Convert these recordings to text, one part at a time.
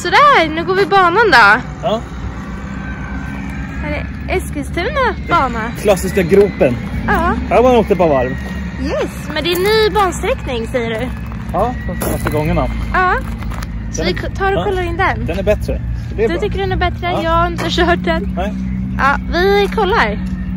Sådär, nu går vi banan då. Ja. Här är Eskilstuna bana. Klassiska gropen. Ja. Här var man åkte på varv. Yes, men det är ny bansträckning säger du. Ja, de senaste gångerna. Ja. Så vi tar och kollar in den. Den är bättre. Det är du bra. tycker den är bättre? Ja. Jag har inte kört den. Nej. Ja, vi kollar.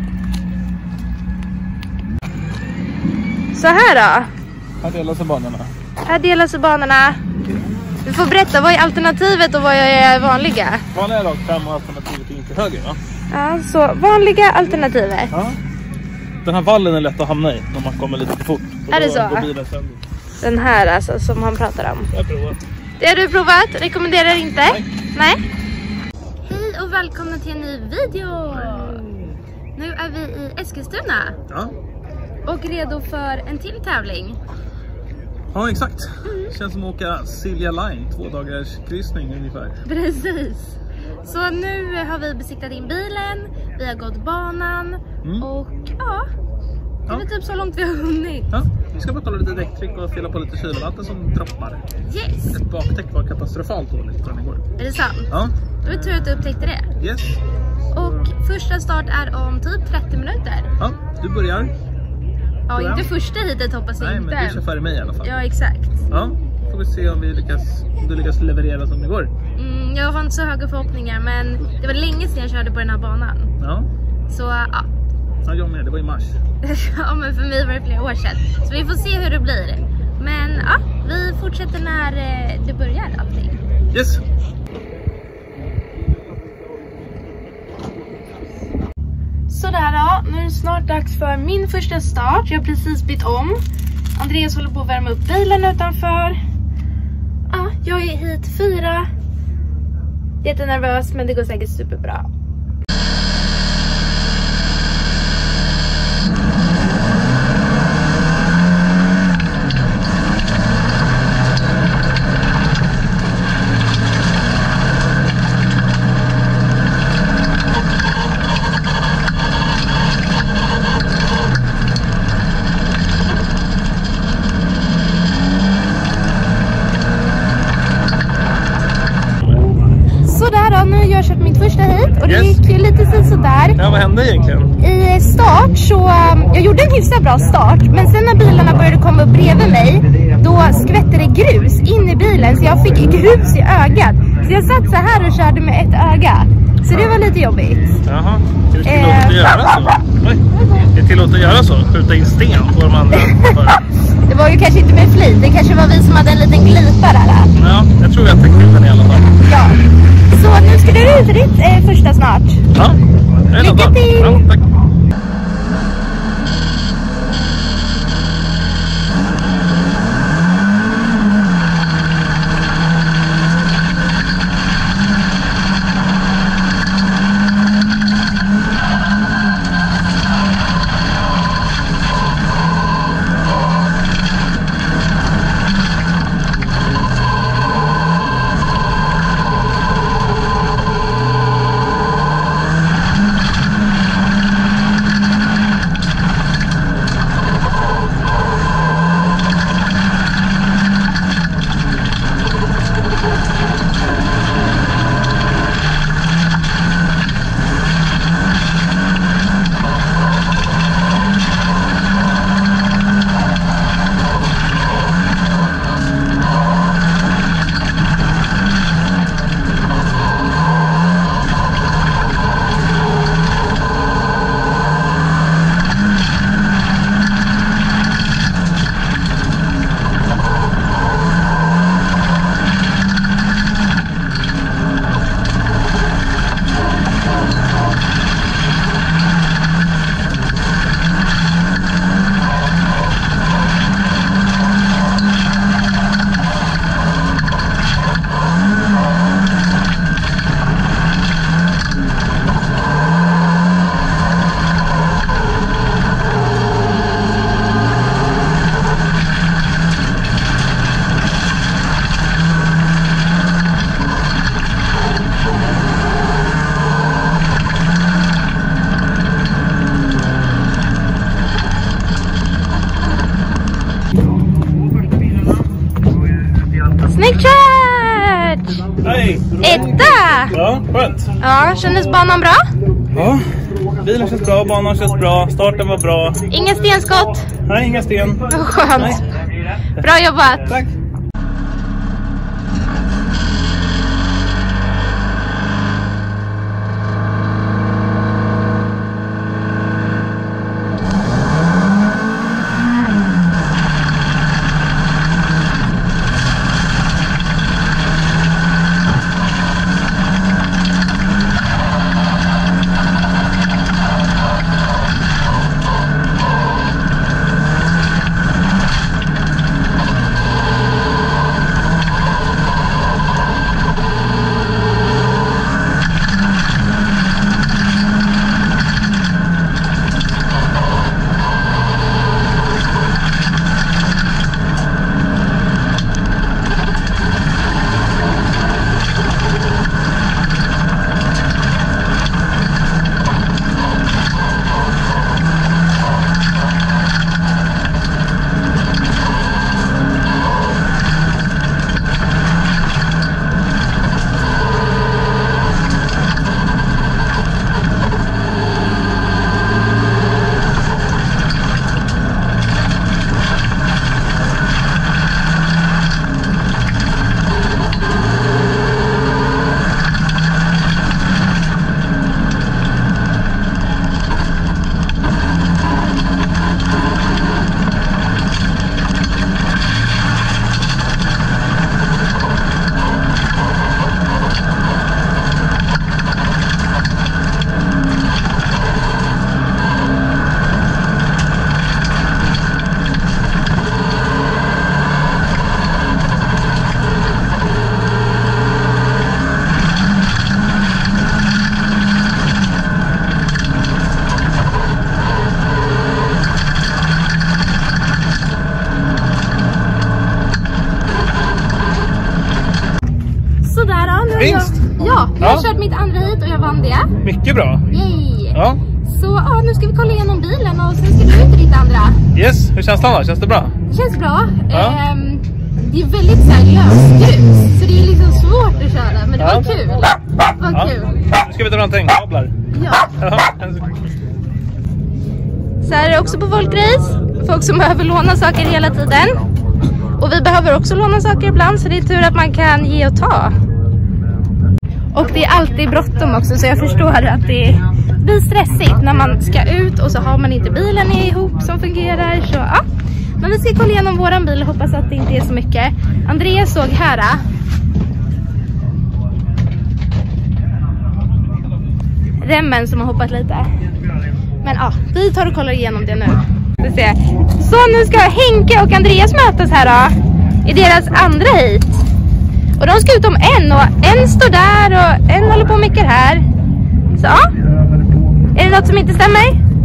Så här då. Här delar sig banorna. Här delar sig banorna. Du får berätta, vad är alternativet och vad är vanliga? Vanliga rakt fram och alternativet är inte höger, va? Ja, så vanliga alternativet. Ja. Den här vallen är lätt att hamna i när man kommer lite för fort. Är det så? Den här alltså som han pratar om. Jag har provat. Det har du provat? Rekommenderar inte? Nej. Hej och välkomna till en ny video. Nu är vi i Eskilstuna. Ja. Och redo för en till tävling. Ja, exakt. Känns som att åka Silja Line, 2 dagars kryssning ungefär. Precis. Så nu har vi besiktat in bilen, vi har gått banan och ja, det är typ så långt vi har hunnit. Ja, vi ska bara kolla lite däcktryck och fylla på lite kylvatten som droppar. Yes. Ett bakdäck var katastrofalt dåligt från igår. Är det sant? Ja. Det var tur att du upptäckte det. Yes. Och första start är om typ 30 minuter. Ja, du börjar. Ja, inte första hitet hoppas jag. Nej, inte. men du kör före mig i alla fall. Ja, exakt. Ja, får vi se om du lyckas leverera som det går. Jag har inte så höga förhoppningar, men det var länge sedan jag körde på den här banan. Ja. Så ja. Ja, jag med. Det var i mars. Ja, men för mig var det flera år sedan. Så vi får se hur det blir. Men ja, vi fortsätter när det börjar allting. Yes. Sådär då, nu är det snart dags för min första start. Jag har precis bytt om. Andreas håller på att värma upp bilen utanför. Ja, jag är hit 4. Jättenervös, men det går säkert superbra. Nu har jag kört mitt första hit och det gick ju lite sådär. Ja, vad hände egentligen? I start så, jag gjorde en hyfsat bra start, men sen när bilarna började komma upp bredvid mig, då skvätte det grus in i bilen så jag fick grus i ögat. Så jag satt så här och körde med ett öga. Så det var lite jobbigt. Jaha, det tillåter att göra så? Oj. Det tillåter att göra så? Skjuta in sten på de andra? Det var ju kanske inte med flit, det kanske var vi som hade en liten glipa där. Ja, jag tror jag tänkte den i alla fall. Ja. Så nu ska du ut för ditt första snart. Ja, lycka till! Ja, tack. Snyggt kört! Hej! Etta! Ja, skönt. Ja, kändes banan bra? Ja, bilen känns bra, banan känns bra, starten var bra. Inga stenskott? Nej, inga sten. Skönt. Nej. Bra jobbat. Tack. Vinst! Ja, jag har kört mitt andra hit och jag vann det. Mycket bra. Yay! Ja. Så nu ska vi kolla igenom bilen och sen ska du ut i ditt andra. Yes, hur känns det då? Känns det bra? Känns bra. Ja. Det är väldigt så här lösgrus, så det är liksom svårt att köra, men det var kul. Vad kul. Nu ska vi ta någonting, kablar. Ja. Så här är det också på Volkris. Folk som behöver låna saker hela tiden. Och vi behöver också låna saker ibland, så det är tur att man kan ge och ta. Och det är alltid bråttom också, så jag förstår att det blir stressigt när man ska ut och så har man inte bilen ihop som fungerar. Så ja. Men vi ska kolla igenom våran bil och hoppas att det inte är så mycket. Andreas såg här. Remmen som har hoppat lite. Men ja, vi tar och kollar igenom det nu. Vi ser. Så nu ska Henke och Andreas mötas här då. I deras andra hit. Och de ska ut om en, och en står där och en håller på och mycket här. Så ja. Är det något som inte stämmer?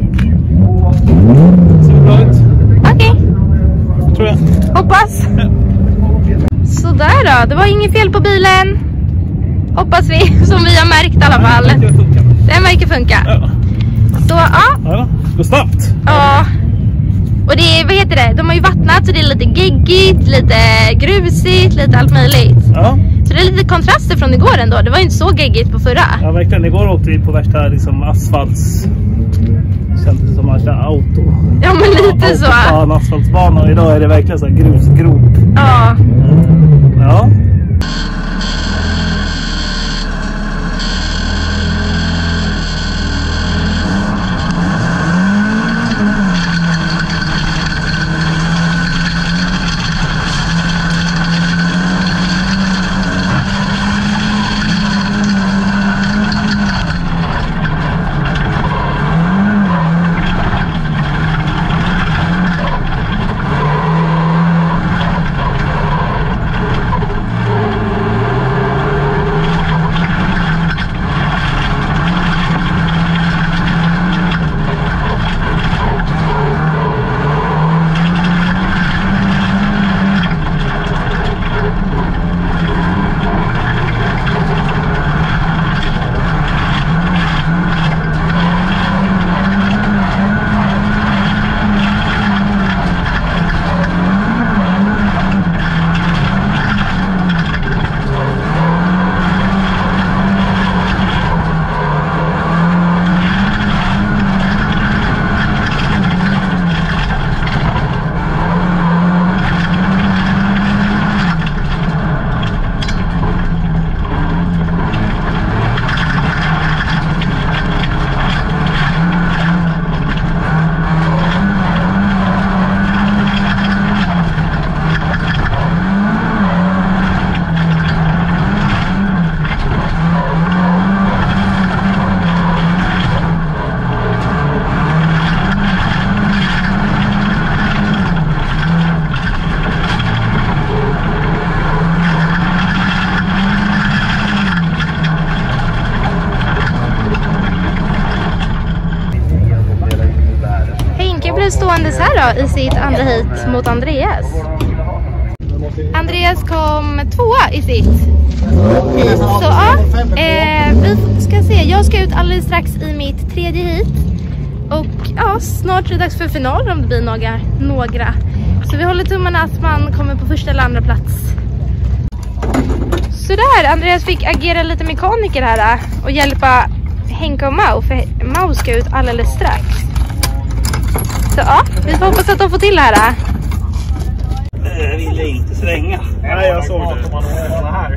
Ser bra ut. Okej. Tror jag. Hoppas. Så där då, det var inget fel på bilen. Hoppas vi, som vi har märkt i alla fall. Den verkar funka. Ja. Så ja. Ja, det går snabbt. Ja. Och det är, vad heter det? De har ju vattnat så det är lite geggigt, lite grusigt, lite allt möjligt. Ja. Så det är lite kontraster från igår ändå. Det var ju inte så geggigt på förra. Ja, verkligen. Igår åkte vi på värsta liksom, asfalts... Kändes som värsta auto. Ja, men lite så. Ja, en asfaltsbana. Och idag är det verkligen så här grusgrop. Ja. Ja. Andreas här då i sitt andra hit mot Andreas. Andreas kom 2:a i sitt hit. Så ja, vi ska se. Jag ska ut alldeles strax i mitt 3:e hit. Och ja, snart är det dags för final om det blir några. Så vi håller tummarna att man kommer på första eller andra plats. Så där, Andreas fick agera lite mekaniker här och hjälpa Henke och Mau, för Mau ska ut alldeles strax. Så ja, vi får hoppas att de får till det här. Jag ville inte svänga. Nej, jag såg det. Här.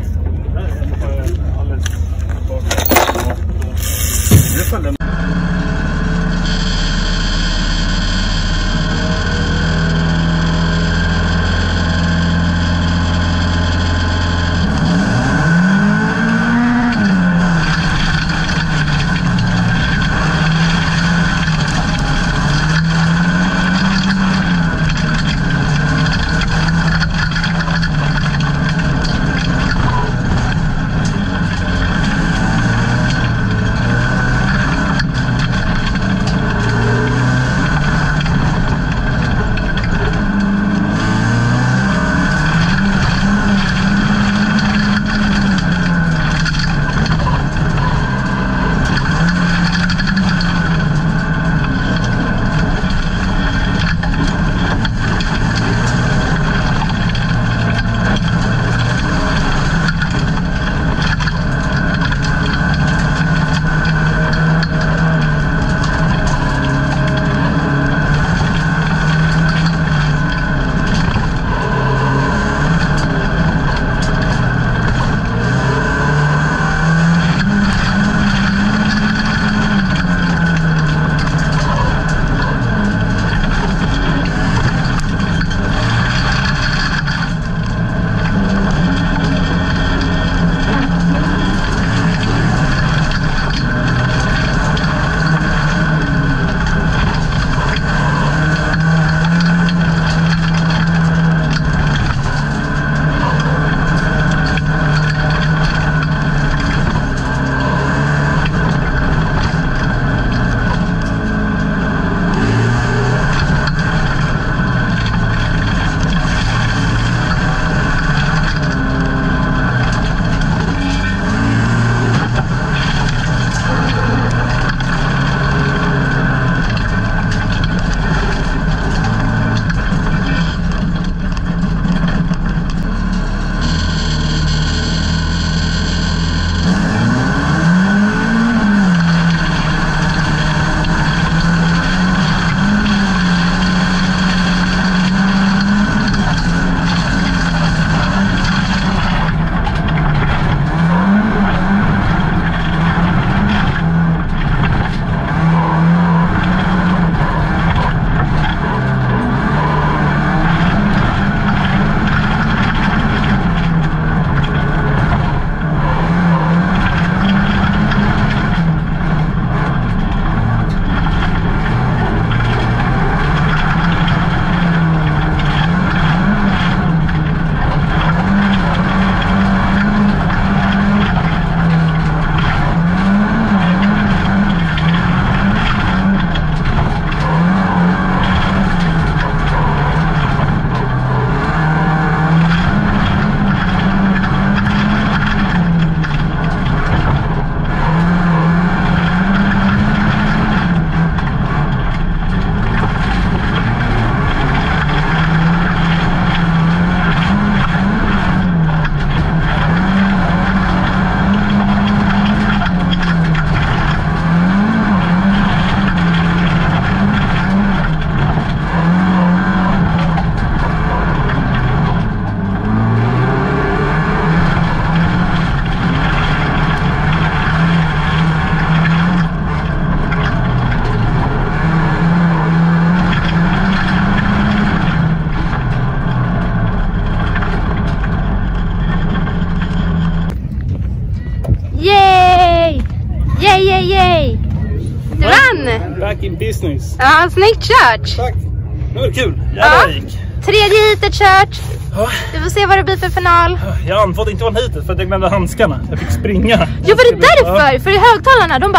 Yay! Du vann! Back in business. Ja, snyggt kört! Tack! Det var kul. Ja. Tredje hitet kört. Du får se vad det blir för final. Jag antog inte vara hitet för att jag glömde handskarna. Jag fick springa. Jo, var det därför? För i högtalarna, de bara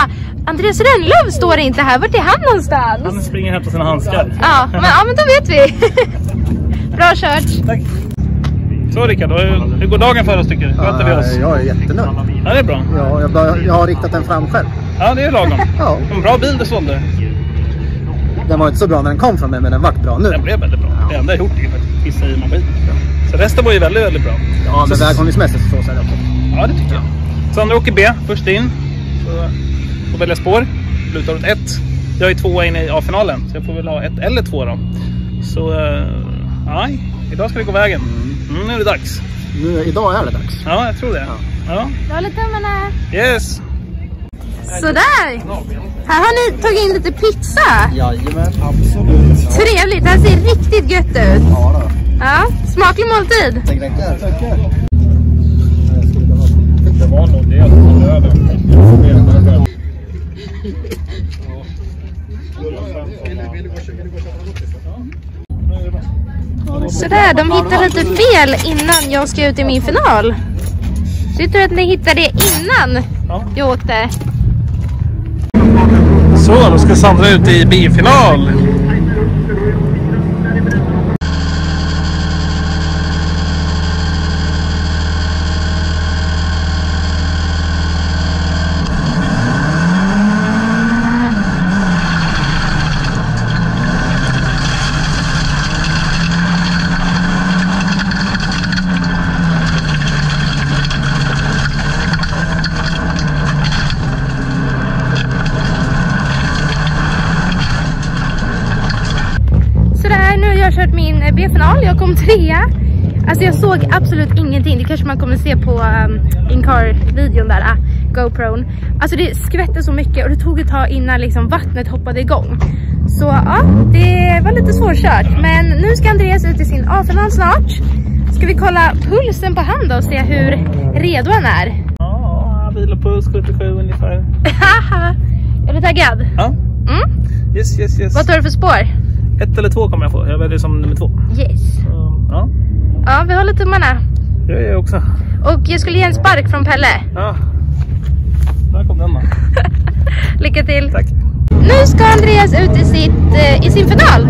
Andreas Rönnlöv står inte här. Vart är han någonstans? Han springer hem på sina handskar. Ja, men då vet vi. Bra kört. Tack. Så Rickard, hur går dagen för oss tycker du? Sköter vi oss? Jag är jättenöjd. Ja, det är bra. Ja, jag har riktat den fram själv. Ja, det är lagom. Ja. En bra bil du sålde. Den var inte så bra när den kom från mig, men den vart bra nu. Den blev väldigt bra. Det enda jag gjort är faktiskt pissa i maskin. Så resten var ju väldigt, väldigt bra. Ja, men väghållningsmässigt så är det också. Ja, det tycker jag. Sandra åker B, först in. Så får välja spår. Lutar åt 1. Jag är 2 in i A-finalen, så jag får väl ha 1 eller 2 då. Så, nej. Idag ska det gå vägen. Nu är det dags. Idag är det dags. Ja, jag tror det. Ja. Jag håller tummarna. Yes. Sådär. Här har ni tagit in lite pizza. Jajamän, absolut. Trevligt, det här ser riktigt gött ut. Ja då. Ja, smaklig måltid. Tackar. Det var nog det som var över. Sådär, de hittar lite fel innan jag ska ut i min final. Så jag tror att ni hittade det innan jag åkte. Så, då ska Sandra ut i B-final. Nu har jag kört min B-final, jag kom 3. Alltså jag såg absolut ingenting. Det kanske man kommer se på in-car-videon där, GoPron. Alltså det skvätte så mycket och det tog ett tag innan liksom vattnet hoppade igång. Så ja, det var lite svårkört. Men nu ska Andreas ut i sin A-final snart. Ska vi kolla pulsen på han då och se hur redo han är. Ja, vilopuls 77 ungefär. Är du taggad? Ja. Yes. Vad tar du för spår? 1 eller 2 kommer jag få. Jag väljer som nummer 2. Yes. Ja. Ja, vi håller tummarna. Jag är också. Och jag skulle ge en spark från Pelle. Ja. Där kom den då. Lycka till. Tack. Nu ska Andreas ut i sin final.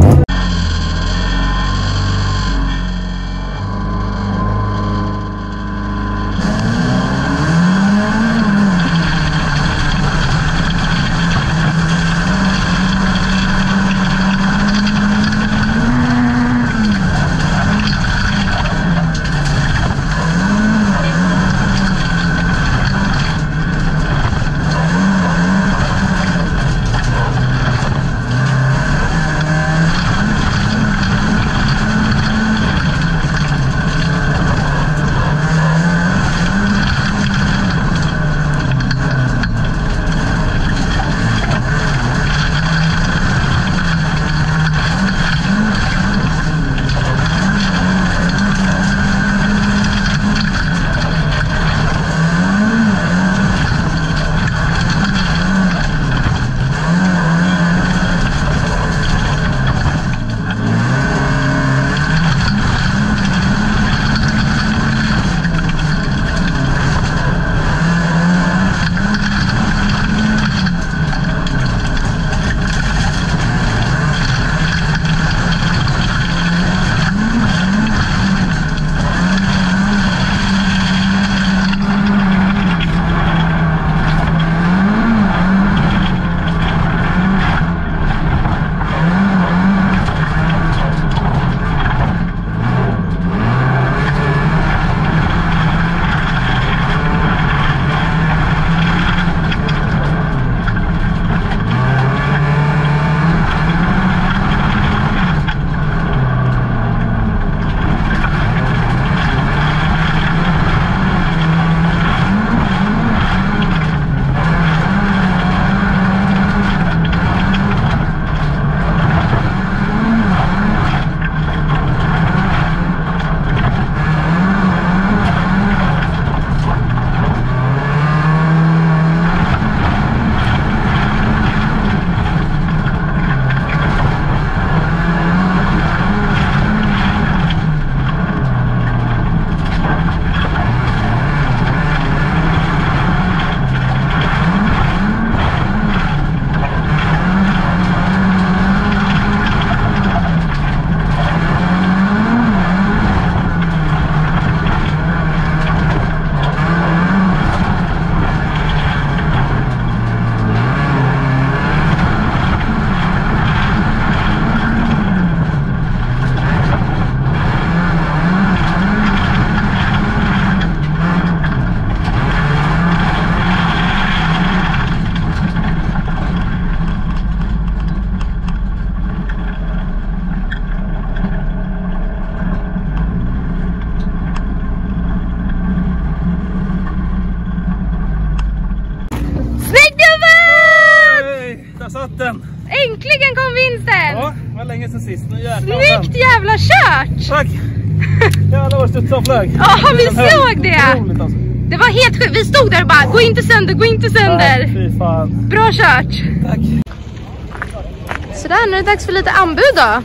liten. Äntligen kom vinsten! Ja, det var länge sedan sist. Nu jävlar. Snyggt jävla kört! Tack! Jävlar vad studsade flög. Ja, vi såg det! Otroligt alltså. Det var helt sjukt. Vi stod där och bara, gå inte sönder, gå inte sönder. Nej, fy fan. Bra kört! Tack. Sådär, nu är det dags för lite anbud då.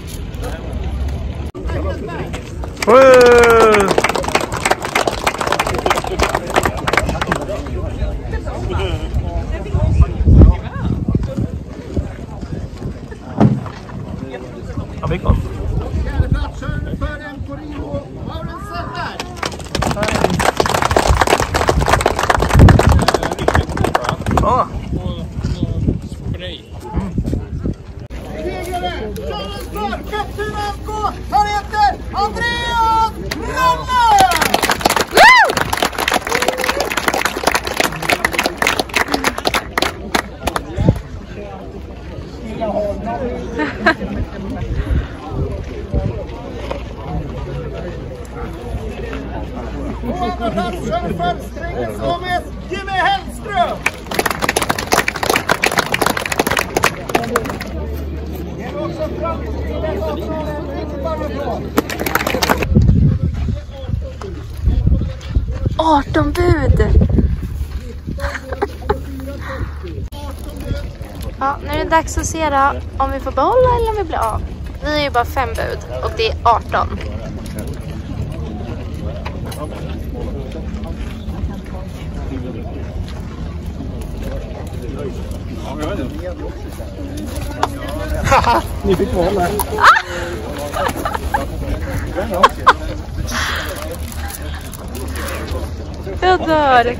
Ja, vi kom. Ja. Han heter Andreas Rönne! Jimmy Hellström! Bud. Ja, nu är det dags att se då om vi får behålla eller om vi blir av. Vi är ju bara 5 bud och det är 18. Ni fick behålla. Jag dör.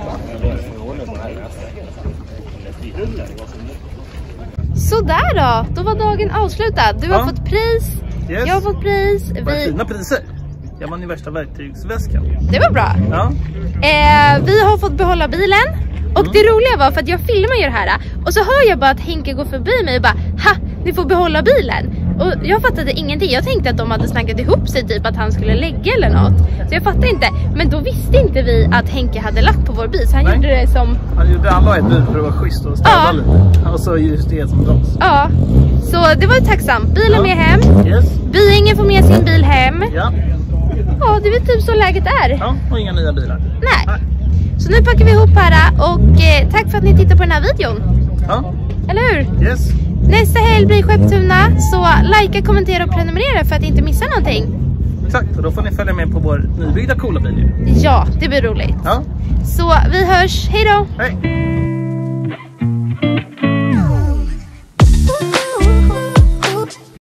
Sådär då var dagen avslutad. Du har fått pris, Yes. jag har fått pris. Det var fina priser. Jag vann i värsta verktygsväskan. Det var bra. Ja. Vi har fått behålla bilen. Och det roliga var för att jag filmar ju det här. Och så hör jag bara att Henke går förbi mig och bara, ha, ni får behålla bilen. Och jag fattade ingenting. Jag tänkte att de hade snackat ihop sig, typ att han skulle lägga eller något. Så jag fattade inte. Men då visste inte vi att Henke hade lagt på vår bil. Så han gjorde det som... Han la ett bud för att vara schysst och städa lite. Och så just det som dras. Ja, så det var ju tacksamt. Bilen med hem. Yes. Byingen får med sin bil hem. Ja. Ja, det är väl typ så läget är. Ja, och inga nya bilar. Nej. Så nu packar vi ihop här och tack för att ni tittar på den här videon. Ja. Eller hur? Yes. Nästa helg blir Skepptuna, så likea, kommentera och prenumerera för att inte missa någonting. Exakt, och då får ni följa med på vår nybyggda coola bil. Ja, det blir roligt. Ja. Så vi hörs, hej då! Hej!